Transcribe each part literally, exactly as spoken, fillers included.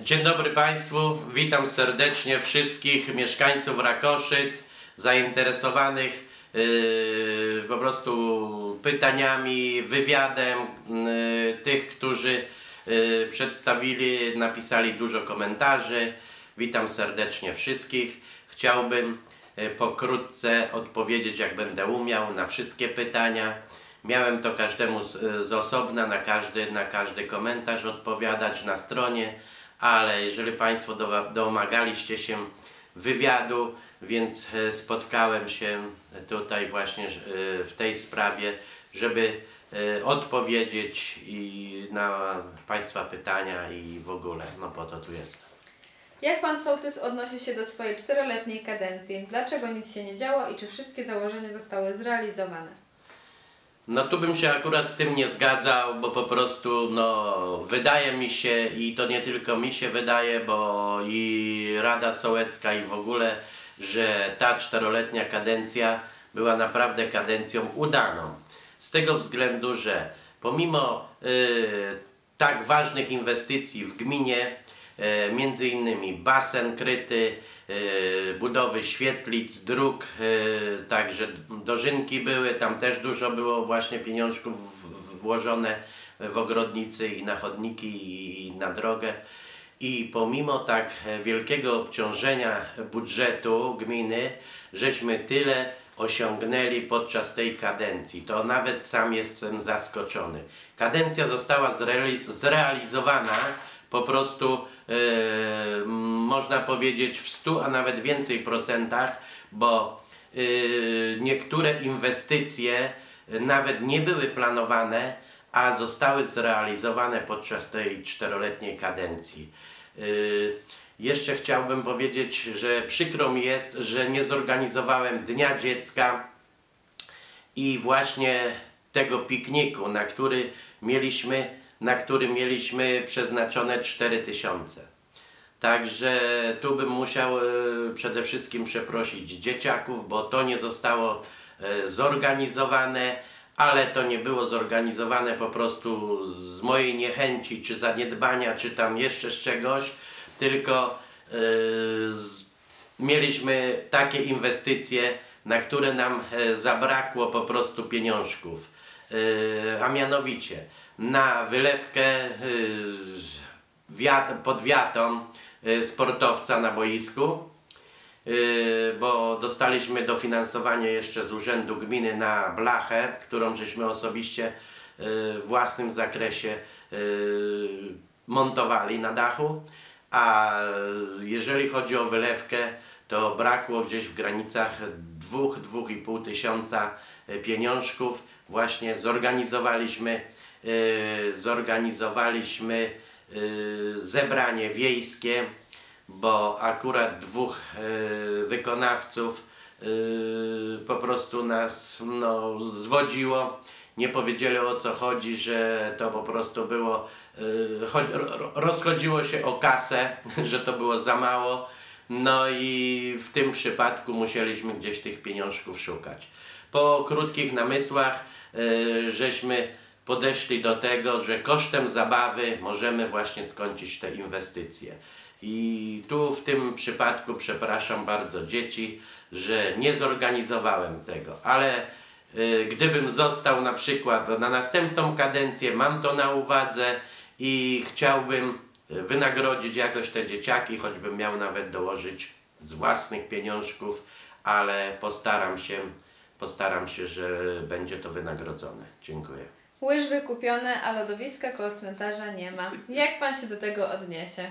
Dzień dobry Państwu, witam serdecznie wszystkich mieszkańców Rakoszyc, zainteresowanych yy, po prostu pytaniami, wywiadem, yy, tych, którzy yy, przedstawili, napisali dużo komentarzy. Witam serdecznie wszystkich. Chciałbym yy, pokrótce odpowiedzieć, jak będę umiał, na wszystkie pytania. Miałem to każdemu z, z osobna, na każdy, na każdy komentarz odpowiadać na stronie, ale jeżeli Państwo do, domagaliście się wywiadu, więc spotkałem się tutaj właśnie w tej sprawie, żeby odpowiedzieć i na Państwa pytania i w ogóle, no po to tu jestem. Jak Pan Sołtys odnosi się do swojej czteroletniej kadencji? Dlaczego nic się nie działo i czy wszystkie założenia zostały zrealizowane? No tu bym się akurat z tym nie zgadzał, bo po prostu no wydaje mi się, i to nie tylko mi się wydaje, bo i Rada Sołecka i w ogóle, że ta czteroletnia kadencja była naprawdę kadencją udaną. Z tego względu, że pomimo y, tak ważnych inwestycji w gminie, y, między innymi basen kryty, Yy, budowy świetlic, dróg, yy, także dożynki były, tam też dużo było właśnie pieniążków w, włożone w ogrodnicy i na chodniki i, i na drogę. I pomimo tak wielkiego obciążenia budżetu gminy, żeśmy tyle osiągnęli podczas tej kadencji. To nawet sam jestem zaskoczony. Kadencja została zreali zrealizowana po prostu yy, można powiedzieć w stu, a nawet więcej procentach, bo yy, niektóre inwestycje nawet nie były planowane, a zostały zrealizowane podczas tej czteroletniej kadencji. Yy, jeszcze chciałbym powiedzieć, że przykro mi jest, że nie zorganizowałem Dnia Dziecka i właśnie tego pikniku, na który mieliśmy na który mieliśmy przeznaczone cztery tysiące. Także tu bym musiał e, przede wszystkim przeprosić dzieciaków, bo to nie zostało e, zorganizowane, ale to nie było zorganizowane po prostu z mojej niechęci, czy zaniedbania, czy tam jeszcze z czegoś, tylko e, z, mieliśmy takie inwestycje, na które nam e, zabrakło po prostu pieniążków, e, a mianowicie na wylewkę pod wiatą sportowca na boisku, bo dostaliśmy dofinansowanie jeszcze z Urzędu Gminy na blachę, którą żeśmy osobiście w własnym zakresie montowali na dachu, a jeżeli chodzi o wylewkę, to brakło gdzieś w granicach dwóch do dwóch i pół tysiąca pieniążków. Właśnie zorganizowaliśmy Yy, zorganizowaliśmy yy, zebranie wiejskie, bo akurat dwóch yy, wykonawców yy, po prostu nas no, zwodziło. Nie powiedzieli, o co chodzi, że to po prostu było, yy, rozchodziło się o kasę, że to było za mało. No i w tym przypadku musieliśmy gdzieś tych pieniążków szukać. Po krótkich namysłach yy, żeśmy podeszli do tego, że kosztem zabawy możemy właśnie skończyć te inwestycje. I tu w tym przypadku przepraszam bardzo dzieci, że nie zorganizowałem tego, ale y, gdybym został na przykład na następną kadencję, mam to na uwadze i chciałbym wynagrodzić jakoś te dzieciaki, choćbym miał nawet dołożyć z własnych pieniążków, ale postaram się, postaram się, że będzie to wynagrodzone. Dziękuję. Łyżwy kupione, a lodowiska koło cmentarza nie ma. Jak Pan się do tego odniesie?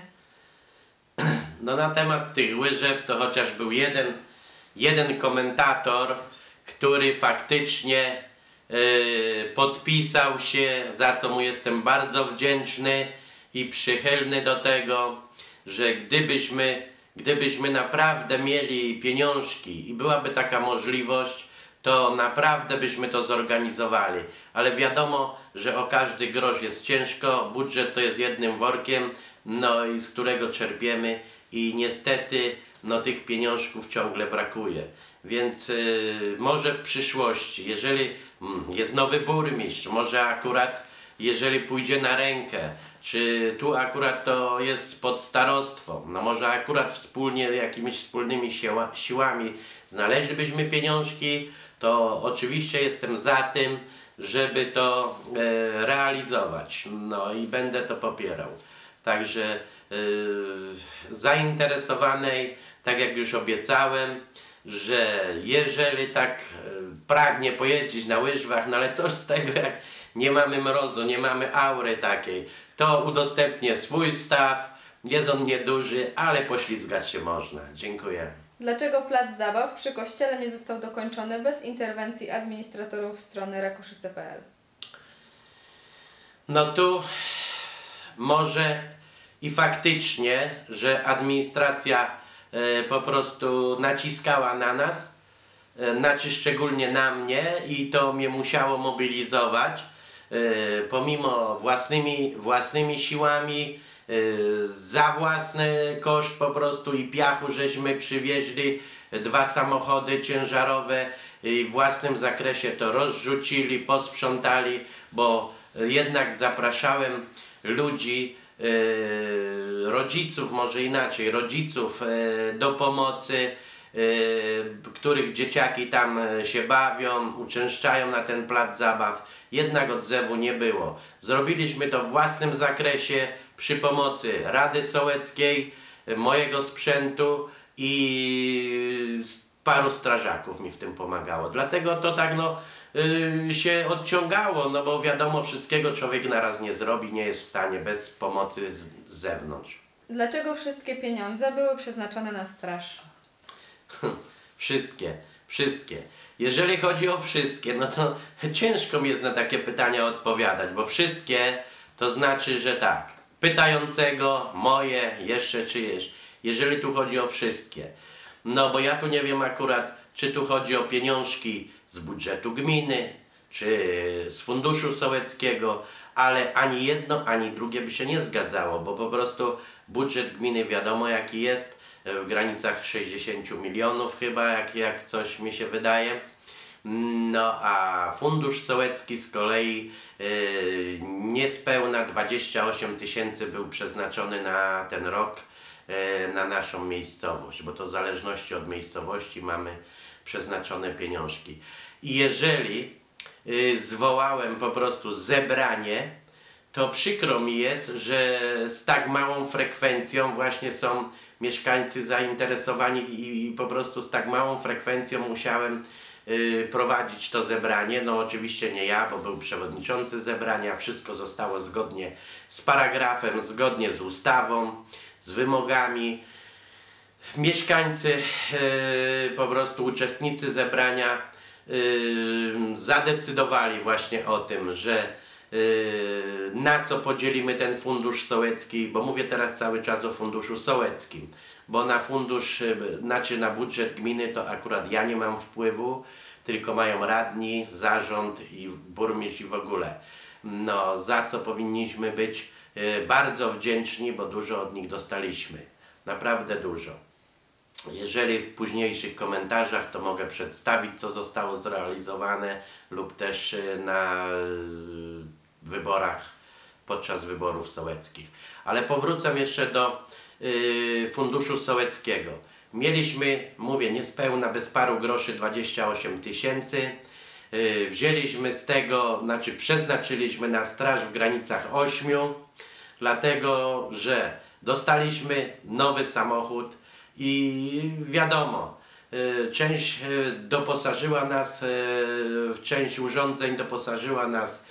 No na temat tych łyżew to chociaż był jeden, jeden komentator, który faktycznie yy, podpisał się, za co mu jestem bardzo wdzięczny i przychylny do tego, że gdybyśmy, gdybyśmy naprawdę mieli pieniążki i byłaby taka możliwość, to naprawdę byśmy to zorganizowali. Ale wiadomo, że o każdy grosz jest ciężko, budżet to jest jednym workiem, no i z którego czerpiemy i niestety no tych pieniążków ciągle brakuje. Więc yy, może w przyszłości, jeżeli mm, jest nowy burmistrz, może akurat jeżeli pójdzie na rękę, czy tu akurat to jest pod starostwem. No może akurat wspólnie, jakimiś wspólnymi siła, siłami znaleźlibyśmy pieniążki, to oczywiście jestem za tym, żeby to e, realizować. No i będę to popierał. Także e, zainteresowanej, tak jak już obiecałem, że jeżeli tak pragnie pojeździć na łyżwach, no ale coś z tego, jak nie mamy mrozu, nie mamy aury takiej, to udostępnię swój staw. Jest on nieduży, ale poślizgać się można. Dziękuję. Dlaczego plac zabaw przy kościele nie został dokończony bez interwencji administratorów strony rakuszyce kropka p l? No tu może i faktycznie, że administracja e, po prostu naciskała na nas, e, znaczy szczególnie na mnie, i to mnie musiało mobilizować, e, pomimo własnymi, własnymi siłami, e, za własny koszt po prostu i piachu żeśmy przywieźli dwa samochody ciężarowe i w własnym zakresie to rozrzucili, posprzątali, bo jednak zapraszałem ludzi, e, rodziców, może inaczej, rodziców e, do pomocy, e, których dzieciaki tam się bawią, uczęszczają na ten plac zabaw. Jednak odzewu nie było. Zrobiliśmy to w własnym zakresie przy pomocy Rady Sołeckiej, mojego sprzętu i paru strażaków mi w tym pomagało. Dlatego to tak no yy, się odciągało, no bo wiadomo, wszystkiego człowiek naraz nie zrobi, nie jest w stanie bez pomocy z, z zewnątrz. Dlaczego wszystkie pieniądze były przeznaczone na straż? Wszystkie, wszystkie. Jeżeli chodzi o wszystkie, no to ciężko mi jest na takie pytania odpowiadać, bo wszystkie to znaczy, że tak, pytającego, moje, jeszcze czyjeś. Jeżeli tu chodzi o wszystkie, no bo ja tu nie wiem akurat, czy tu chodzi o pieniążki z budżetu gminy, czy z funduszu sołeckiego, ale ani jedno, ani drugie by się nie zgadzało, bo po prostu budżet gminy wiadomo jaki jest, w granicach sześćdziesięciu milionów chyba, jak, jak coś mi się wydaje. No a fundusz sołecki z kolei yy, niespełna dwadzieścia osiem tysięcy był przeznaczony na ten rok, yy, na naszą miejscowość, bo to w zależności od miejscowości mamy przeznaczone pieniążki. I jeżeli yy, zwołałem po prostu zebranie, to przykro mi jest, że z tak małą frekwencją właśnie są mieszkańcy zainteresowani i, i po prostu z tak małą frekwencją musiałem y, prowadzić to zebranie. No oczywiście nie ja, bo był przewodniczący zebrania, wszystko zostało zgodnie z paragrafem, zgodnie z ustawą, z wymogami. Mieszkańcy, y, po prostu uczestnicy zebrania y, zadecydowali właśnie o tym, że na co podzielimy ten fundusz sołecki, bo mówię teraz cały czas o funduszu sołeckim, bo na fundusz, znaczy na budżet gminy to akurat ja nie mam wpływu, tylko mają radni, zarząd i burmistrz i w ogóle. No, za co powinniśmy być bardzo wdzięczni, bo dużo od nich dostaliśmy, naprawdę dużo. Jeżeli w późniejszych komentarzach, to mogę przedstawić, co zostało zrealizowane, lub też na wyborach, podczas wyborów sołeckich. Ale powrócę jeszcze do y, funduszu sołeckiego. Mieliśmy, mówię, niespełna, bez paru groszy, dwadzieścia osiem tysięcy. Y, wzięliśmy z tego, znaczy przeznaczyliśmy na straż w granicach ośmiu, dlatego że dostaliśmy nowy samochód i wiadomo, y, część y, doposażyła nas, y, w część urządzeń doposażyła nas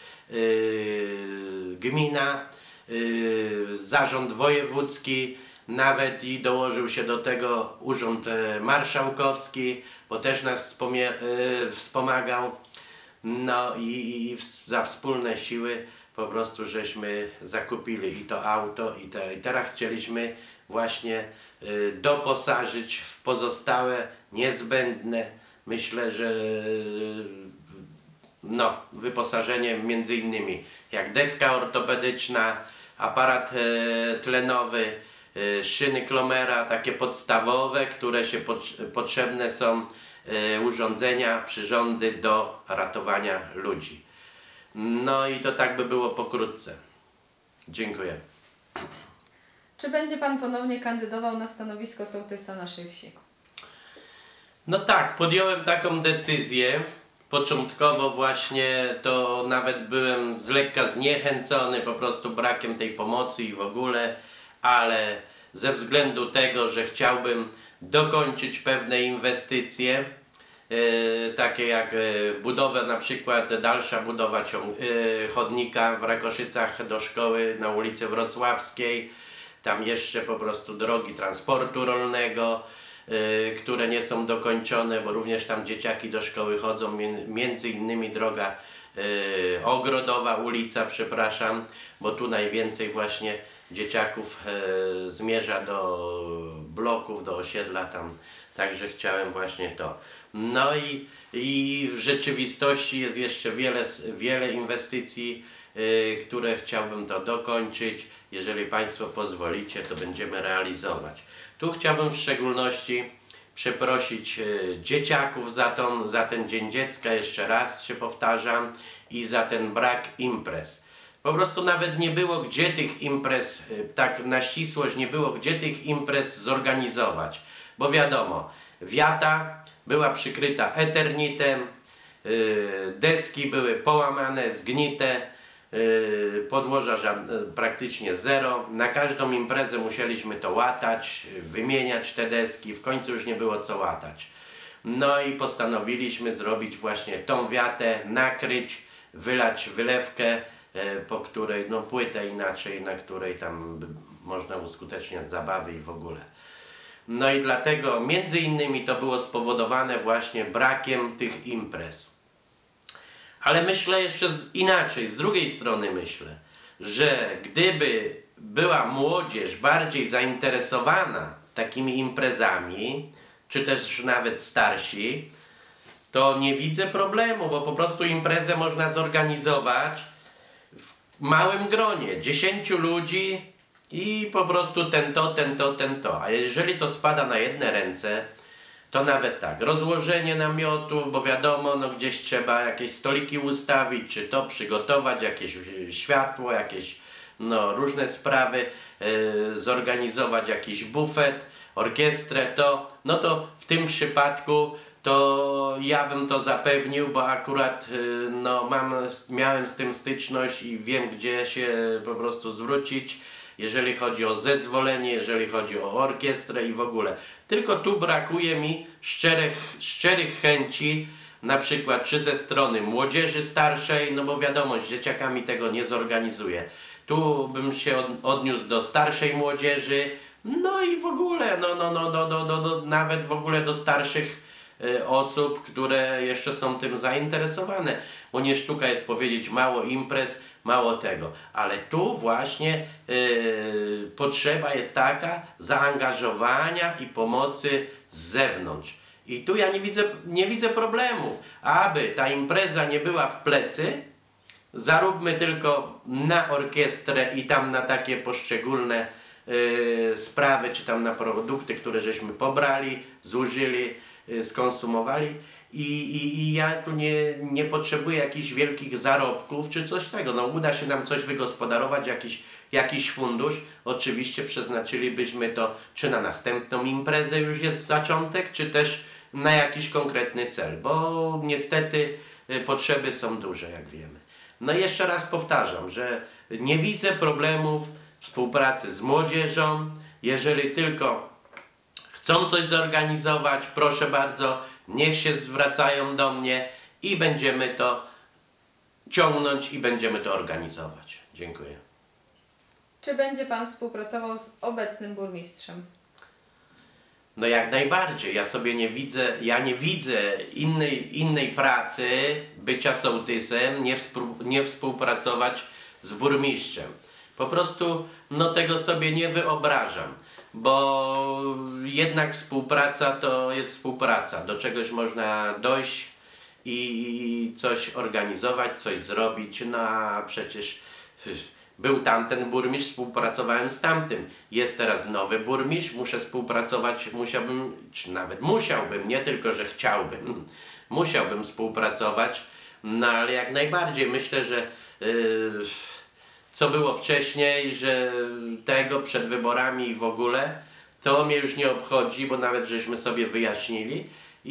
Yy, gmina, yy, zarząd wojewódzki, nawet i dołożył się do tego urząd yy, marszałkowski, bo też nas yy, wspomagał. No i, i za wspólne siły po prostu żeśmy zakupili i to auto, i, te, i teraz chcieliśmy właśnie yy, doposażyć w pozostałe niezbędne, myślę, że yy, no, wyposażenie między innymi jak deska ortopedyczna, aparat e, tlenowy, e, szyny Klomera, takie podstawowe, które się pot, potrzebne są, e, urządzenia, przyrządy do ratowania ludzi. No i to tak by było pokrótce. Dziękuję. Czy będzie Pan ponownie kandydował na stanowisko sołtysa naszej wsi? No tak, podjąłem taką decyzję. Początkowo właśnie to nawet byłem z lekka zniechęcony po prostu brakiem tej pomocy i w ogóle, ale ze względu tego, że chciałbym dokończyć pewne inwestycje, e, takie jak e, budowę, na przykład dalsza budowa ciąg, e, chodnika w Rakoszycach do szkoły na ulicy Wrocławskiej, tam jeszcze po prostu drogi transportu rolnego, y, które nie są dokończone, bo również tam dzieciaki do szkoły chodzą, między innymi droga y, Ogrodowa ulica, przepraszam, bo tu najwięcej właśnie dzieciaków y, zmierza do bloków, do osiedla tam, także chciałem właśnie to. No i, i w rzeczywistości jest jeszcze wiele, wiele inwestycji, y, które chciałbym to dokończyć. Jeżeli Państwo pozwolicie, to będziemy realizować. Tu chciałbym w szczególności przeprosić y, dzieciaków za, tą, za ten Dzień Dziecka, jeszcze raz się powtarzam, i za ten brak imprez. Po prostu nawet nie było gdzie tych imprez, y, tak na ścisłość nie było gdzie tych imprez zorganizować. Bo wiadomo, wiata była przykryta eternitem, y, deski były połamane, zgnite, podłoża żadne, praktycznie zero. Na każdą imprezę musieliśmy to łatać, wymieniać te deski, w końcu już nie było co łatać. No i postanowiliśmy zrobić właśnie tą wiatę, nakryć, wylać wylewkę, po której, no płytę inaczej, na której tam można uskuteczniać zabawy i w ogóle. No i dlatego między innymi to było spowodowane właśnie brakiem tych imprez. Ale myślę jeszcze z, inaczej, z drugiej strony myślę, że gdyby była młodzież bardziej zainteresowana takimi imprezami, czy też nawet starsi, to nie widzę problemu, bo po prostu imprezę można zorganizować w małym gronie, dziesięciu ludzi i po prostu ten to, ten to, ten to. A jeżeli to spada na jedne ręce, to nawet tak, rozłożenie namiotów, bo wiadomo, no gdzieś trzeba jakieś stoliki ustawić, czy to przygotować, jakieś światło, jakieś no, różne sprawy, yy, zorganizować jakiś bufet, orkiestrę, to, no to w tym przypadku to ja bym to zapewnił, bo akurat yy, no, mam, miałem z tym styczność i wiem, gdzie się po prostu zwrócić, jeżeli chodzi o zezwolenie, jeżeli chodzi o orkiestrę i w ogóle. Tylko tu brakuje mi szczerych, szczerych chęci, na przykład czy ze strony młodzieży starszej, no bo wiadomo, z dzieciakami tego nie zorganizuję. Tu bym się od, odniósł do starszej młodzieży, no i w ogóle, no, no, no, no, no, no, no nawet w ogóle do starszych y, osób, które jeszcze są tym zainteresowane, bo nie sztuka jest powiedzieć mało imprez, mało tego, ale tu właśnie yy, potrzeba jest taka zaangażowania i pomocy z zewnątrz. I tu ja nie widzę, nie widzę problemów. Aby ta impreza nie była w plecy, zaróbmy tylko na orkiestrę i tam na takie poszczególne yy, sprawy, czy tam na produkty, które żeśmy pobrali, zużyli, yy, skonsumowali. I, i, I ja tu nie, nie potrzebuję jakichś wielkich zarobków czy coś tego. No uda się nam coś wygospodarować, jakiś, jakiś fundusz. Oczywiście przeznaczylibyśmy to czy na następną imprezę już jest zaczątek, czy też na jakiś konkretny cel, bo niestety potrzeby są duże, jak wiemy. No i jeszcze raz powtarzam, że nie widzę problemów współpracy z młodzieżą. Jeżeli tylko chcą coś zorganizować, proszę bardzo, niech się zwracają do mnie i będziemy to ciągnąć i będziemy to organizować. Dziękuję. Czy będzie Pan współpracował z obecnym burmistrzem? No jak najbardziej. Ja sobie nie widzę, ja nie widzę innej, innej pracy bycia sołtysem, nie, współ, nie współpracować z burmistrzem. Po prostu no tego sobie nie wyobrażam. Bo jednak współpraca to jest współpraca. Do czegoś można dojść i coś organizować, coś zrobić. No a przecież był tamten burmistrz, współpracowałem z tamtym. Jest teraz nowy burmistrz, muszę współpracować, musiałbym, czy nawet musiałbym, nie tylko, że chciałbym, musiałbym współpracować. No ale jak najbardziej myślę, że yy, co było wcześniej, że tego przed wyborami i w ogóle, to mnie już nie obchodzi, bo nawet żeśmy sobie wyjaśnili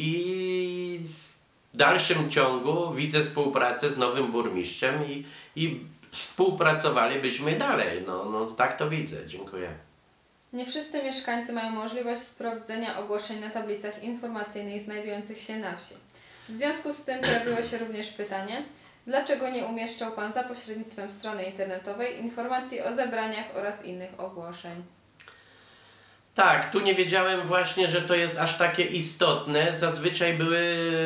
i w dalszym ciągu widzę współpracę z nowym burmistrzem i, i współpracowalibyśmy dalej. No, no tak to widzę. Dziękuję. Nie wszyscy mieszkańcy mają możliwość sprawdzenia ogłoszeń na tablicach informacyjnych znajdujących się na wsi. W związku z tym pojawiło się również pytanie, dlaczego nie umieszczał Pan za pośrednictwem strony internetowej informacji o zebraniach oraz innych ogłoszeń? Tak, tu nie wiedziałem właśnie, że to jest aż takie istotne. Zazwyczaj były,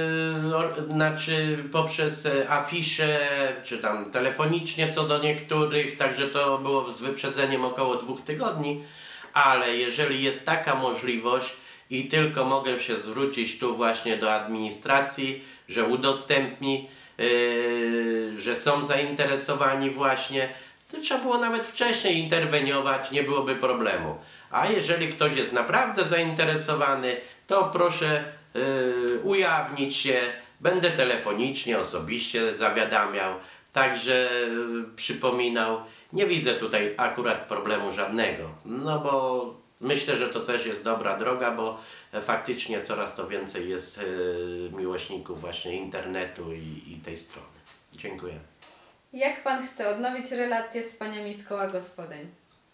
znaczy poprzez afisze, czy tam telefonicznie co do niektórych, także to było z wyprzedzeniem około dwóch tygodni, ale jeżeli jest taka możliwość i tylko mogę się zwrócić tu właśnie do administracji, że udostępni, yy, że są zainteresowani właśnie, to trzeba było nawet wcześniej interweniować, nie byłoby problemu. A jeżeli ktoś jest naprawdę zainteresowany, to proszę yy, ujawnić się, będę telefonicznie, osobiście zawiadamiał, także yy, przypominał. Nie widzę tutaj akurat problemu żadnego, no bo myślę, że to też jest dobra droga, bo faktycznie coraz to więcej jest yy, miłośników właśnie internetu i, i tej strony. Dziękuję. Jak Pan chce odnowić relacje z paniami z koła gospodyń?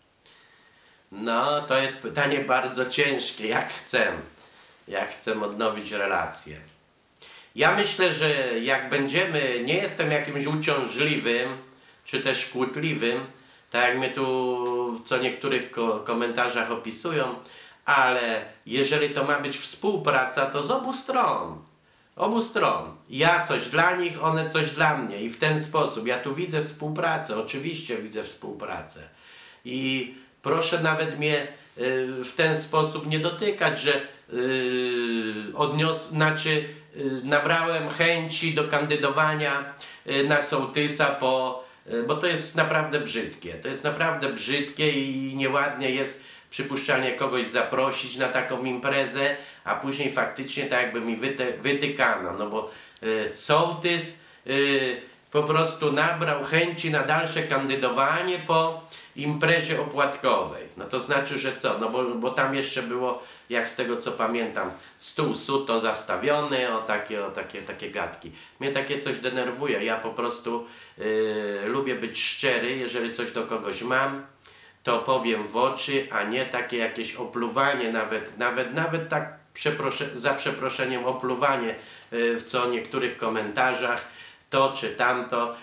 No, to jest pytanie bardzo ciężkie. Jak chcę? Jak chcę odnowić relacje? Ja myślę, że jak będziemy, nie jestem jakimś uciążliwym, czy też kłótliwym, tak jak mnie tu w co niektórych ko komentarzach opisują, ale jeżeli to ma być współpraca, to z obu stron. Obu stron. Ja coś dla nich, one coś dla mnie i w ten sposób. Ja tu widzę współpracę, oczywiście widzę współpracę. I proszę nawet mnie y, w ten sposób nie dotykać, że y, odnios, znaczy y, nabrałem chęci do kandydowania y, na sołtysa, po, y, bo to jest naprawdę brzydkie. To jest naprawdę brzydkie i nieładnie jest przypuszczalnie kogoś zaprosić na taką imprezę, a później faktycznie tak jakby mi wyte, wytykano, no bo y, sołtys y, po prostu nabrał chęci na dalsze kandydowanie po imprezie opłatkowej. No to znaczy, że co? No bo, bo tam jeszcze było, jak z tego co pamiętam, stół suto zastawiony, o takie, o takie, takie gadki. Mnie takie coś denerwuje. Ja po prostu yy, lubię być szczery, jeżeli coś do kogoś mam, to powiem w oczy, a nie takie jakieś opluwanie, nawet, nawet, nawet tak przeprosze, za przeproszeniem opluwanie yy, w co niektórych komentarzach, to czy tamto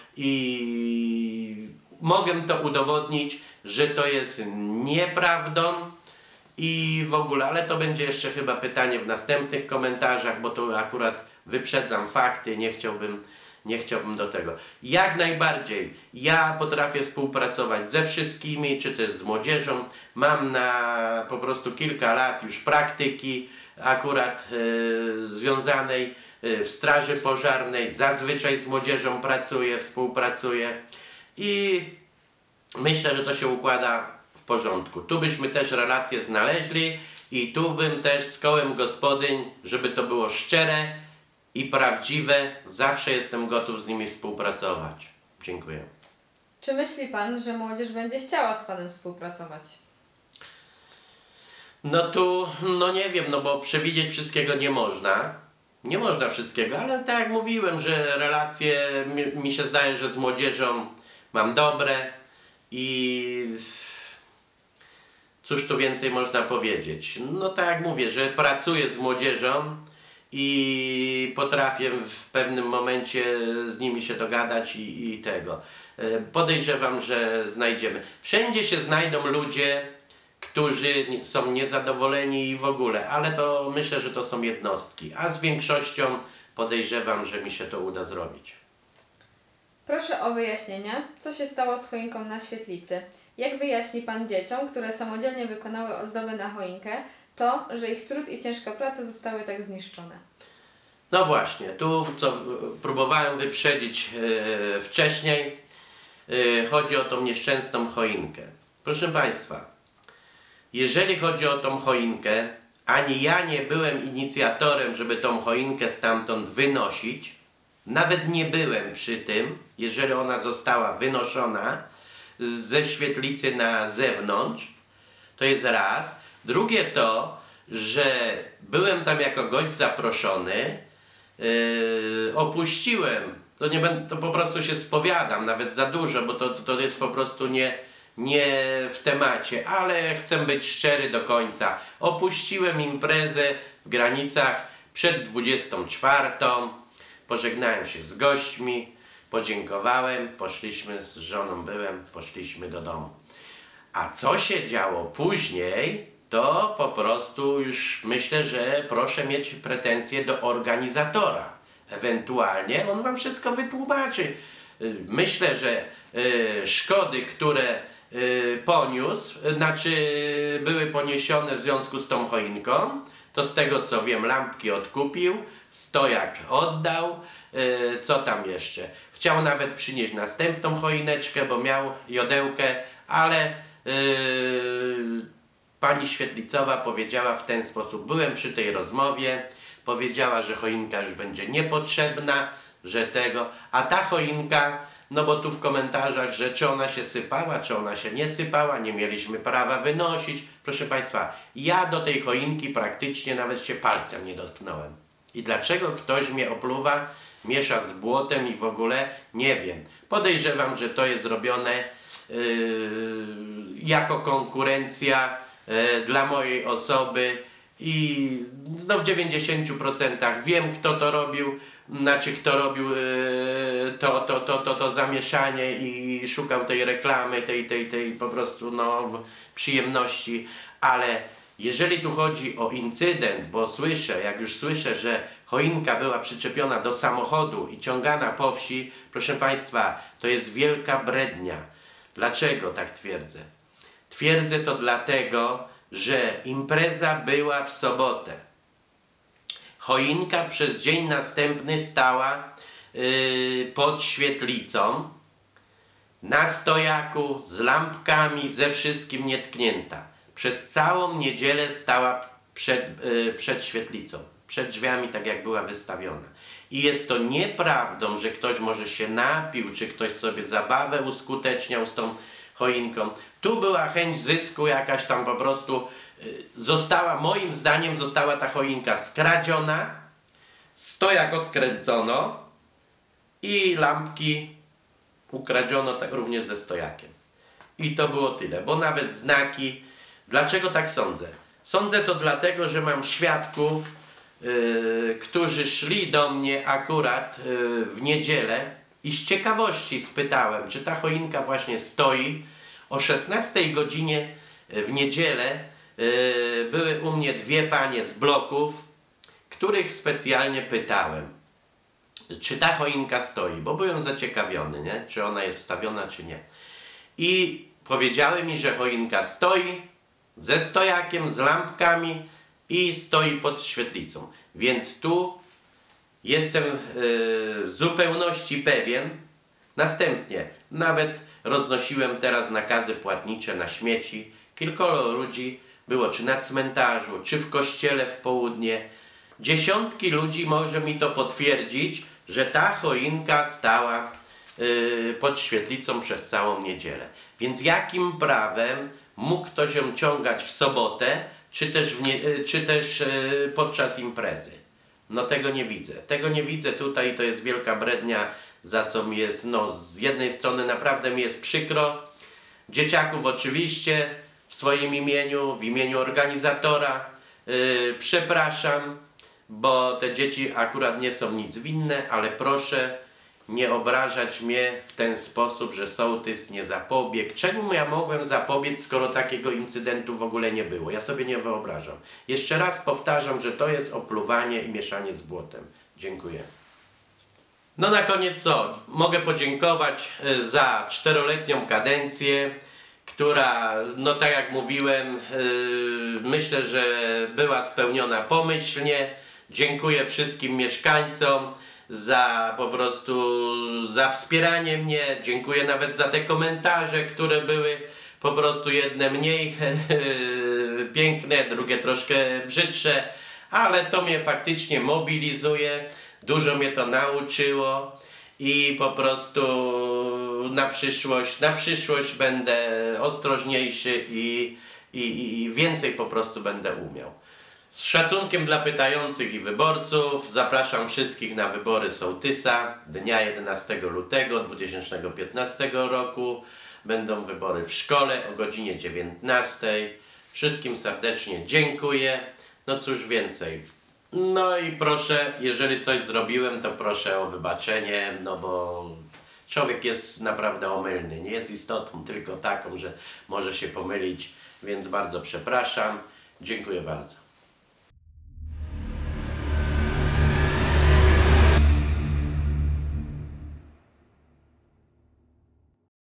i mogę to udowodnić, że to jest nieprawdą i w ogóle, ale to będzie jeszcze chyba pytanie w następnych komentarzach, bo tu akurat wyprzedzam fakty, nie chciałbym, nie chciałbym do tego. Jak najbardziej, ja potrafię współpracować ze wszystkimi, czy też z młodzieżą. Mam na po prostu kilka lat już praktyki akurat yy, związanej yy, w straży pożarnej, zazwyczaj z młodzieżą pracuję, współpracuję. I myślę, że to się układa w porządku. Tu byśmy też relacje znaleźli i tu bym też z kołem gospodyń, żeby to było szczere i prawdziwe, zawsze jestem gotów z nimi współpracować. Dziękuję. Czy myśli Pan, że młodzież będzie chciała z Panem współpracować? No tu, no nie wiem, no bo przewidzieć wszystkiego nie można. Nie można wszystkiego, ale tak jak mówiłem, że relacje mi, mi się zdaje, że z młodzieżą mam dobre i cóż tu więcej można powiedzieć. No tak jak mówię, że pracuję z młodzieżą i potrafię w pewnym momencie z nimi się dogadać i, i tego. Podejrzewam, że znajdziemy. Wszędzie się znajdą ludzie, którzy są niezadowoleni i w ogóle, ale to myślę, że to są jednostki, a z większością podejrzewam, że mi się to uda zrobić. Proszę o wyjaśnienie, co się stało z choinką na świetlicy. Jak wyjaśni Pan dzieciom, które samodzielnie wykonały ozdoby na choinkę, to, że ich trud i ciężka praca zostały tak zniszczone? No właśnie, tu co próbowałem wyprzedzić e, wcześniej, e, chodzi o tą nieszczęsną choinkę. Proszę Państwa, jeżeli chodzi o tą choinkę, ani ja nie byłem inicjatorem, żeby tą choinkę stamtąd wynosić, nawet nie byłem przy tym, jeżeli ona została wynoszona ze świetlicy na zewnątrz. To jest raz. Drugie to, że byłem tam jako gość zaproszony, yy, opuściłem, to, nie będę, to po prostu się spowiadam, nawet za dużo, bo to, to jest po prostu nie, nie w temacie, ale chcę być szczery do końca. Opuściłem imprezę w granicach przed dwudziestą czwartą, pożegnałem się z gośćmi, podziękowałem, poszliśmy, z żoną byłem, poszliśmy do domu. A co się działo później, to po prostu już myślę, że proszę mieć pretensje do organizatora. Ewentualnie on wam wszystko wytłumaczy. Myślę, że y, szkody, które y, poniósł, znaczy były poniesione w związku z tą choinką, to z tego co wiem, lampki odkupił, stojak oddał, y, co tam jeszcze. Chciał nawet przynieść następną choineczkę, bo miał jodełkę, ale yy, pani Świetlicowa powiedziała w ten sposób, byłem przy tej rozmowie, powiedziała, że choinka już będzie niepotrzebna, że tego, a ta choinka, no bo tu w komentarzach, że czy ona się sypała, czy ona się nie sypała, nie mieliśmy prawa wynosić. Proszę Państwa, ja do tej choinki praktycznie nawet się palcem nie dotknąłem. I dlaczego ktoś mnie opluwa, miesza z błotem i w ogóle nie wiem. Podejrzewam, że to jest zrobione yy, jako konkurencja yy, dla mojej osoby i no, w dziewięćdziesięciu procentach wiem, kto to robił, znaczy kto robił yy, to, to, to, to, to zamieszanie i szukał tej reklamy, tej, tej, tej po prostu no, przyjemności, ale jeżeli tu chodzi o incydent, bo słyszę, jak już słyszę, że choinka była przyczepiona do samochodu i ciągana po wsi, proszę Państwa, to jest wielka brednia. Dlaczego tak twierdzę? Twierdzę to dlatego, że impreza była w sobotę. Choinka przez dzień następny stała yy, pod świetlicą, na stojaku, z lampkami, ze wszystkim nietknięta. Przez całą niedzielę stała przed, yy, przed świetlicą, przed drzwiami, tak jak była wystawiona. I jest to nieprawdą, że ktoś może się napił, czy ktoś sobie zabawę uskuteczniał z tą choinką. Tu była chęć zysku jakaś tam po prostu, yy, została, moim zdaniem została ta choinka skradziona, stojak odkręcono i lampki ukradziono tak również ze stojakiem. I to było tyle, bo nawet znaki. Dlaczego tak sądzę? Sądzę to dlatego, że mam świadków, yy, którzy szli do mnie akurat yy, w niedzielę i z ciekawości spytałem, czy ta choinka właśnie stoi. O szesnastej godzinie w niedzielę yy, były u mnie dwie panie z bloków, których specjalnie pytałem, czy ta choinka stoi, bo byłem zaciekawiony, nie? Czy ona jest wstawiona, czy nie. I powiedziały mi, że choinka stoi ze stojakiem, z lampkami i stoi pod świetlicą. Więc tu jestem yy, w zupełności pewien. Następnie nawet roznosiłem teraz nakazy płatnicze na śmieci. Kilkoro ludzi było czy na cmentarzu, czy w kościele w południe. Dziesiątki ludzi może mi to potwierdzić, że ta choinka stała yy, pod świetlicą przez całą niedzielę. Więc jakim prawem mógł ktoś ją ciągać w sobotę, czy też, w nie, yy, czy też yy, podczas imprezy? No tego nie widzę. Tego nie widzę tutaj, to jest wielka brednia, za co mi jest, no z jednej strony naprawdę mi jest przykro. Dzieciaków oczywiście w swoim imieniu, w imieniu organizatora yy, przepraszam, bo te dzieci akurat nie są nic winne, ale proszę nie obrażać mnie w ten sposób, że sołtys nie zapobiegł. Czemu ja mogłem zapobiec, skoro takiego incydentu w ogóle nie było? Ja sobie nie wyobrażam. Jeszcze raz powtarzam, że to jest opluwanie i mieszanie z błotem. Dziękuję. No na koniec co? Mogę podziękować za czteroletnią kadencję, która, no tak jak mówiłem, yy, myślę, że była spełniona pomyślnie. Dziękuję wszystkim mieszkańcom za po prostu za wspieranie mnie. Dziękuję nawet za te komentarze, które były po prostu jedne mniej piękne, drugie troszkę brzydsze, ale to mnie faktycznie mobilizuje. Dużo mnie to nauczyło i po prostu na przyszłość, na przyszłość będę ostrożniejszy i, i, i więcej po prostu będę umiał. Z szacunkiem dla pytających i wyborców zapraszam wszystkich na wybory sołtysa dnia jedenastego lutego dwa tysiące piętnastego roku. Będą wybory w szkole o godzinie dziewiętnastej. Wszystkim serdecznie dziękuję. No cóż więcej. No i proszę, jeżeli coś zrobiłem, to proszę o wybaczenie, no bo człowiek jest naprawdę omylny. Nie jest istotą tylko taką, że może się pomylić, więc bardzo przepraszam. Dziękuję bardzo.